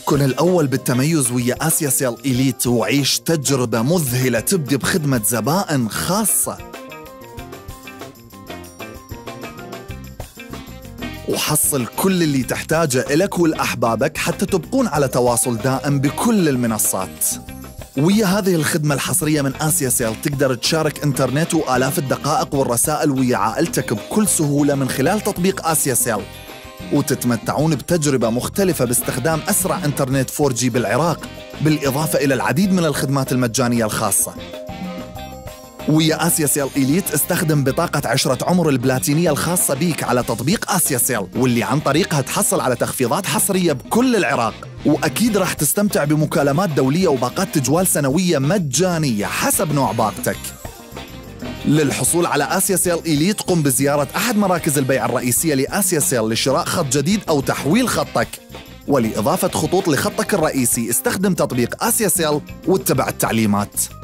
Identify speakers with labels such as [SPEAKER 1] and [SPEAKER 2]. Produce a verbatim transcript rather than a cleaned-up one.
[SPEAKER 1] كن الأول بالتميز ويا آسيا سيل إليت وعيش تجربة مذهلة تبدي بخدمة زبائن خاصة. وحصل كل اللي تحتاجه إلك ولأحبابك حتى تبقون على تواصل دائم بكل المنصات. ويا هذه الخدمة الحصرية من آسيا سيل تقدر تشارك إنترنت وآلاف الدقائق والرسائل ويا عائلتك بكل سهولة من خلال تطبيق آسيا سيل، وتتمتعون بتجربة مختلفة باستخدام أسرع إنترنت فور جي بالعراق، بالإضافة إلى العديد من الخدمات المجانية الخاصة. ويا آسيا سيل إليت استخدم بطاقة عشرة عمر البلاتينية الخاصة بيك على تطبيق آسيا سيل، واللي عن طريقها تحصل على تخفيضات حصرية بكل العراق، وأكيد راح تستمتع بمكالمات دولية وباقات تجوال سنوية مجانية حسب نوع باقتك. للحصول على آسيا سيل إليت قم بزيارة أحد مراكز البيع الرئيسية لآسيا سيل لشراء خط جديد أو تحويل خطك، ولإضافة خطوط لخطك الرئيسي استخدم تطبيق آسيا سيل واتبع التعليمات.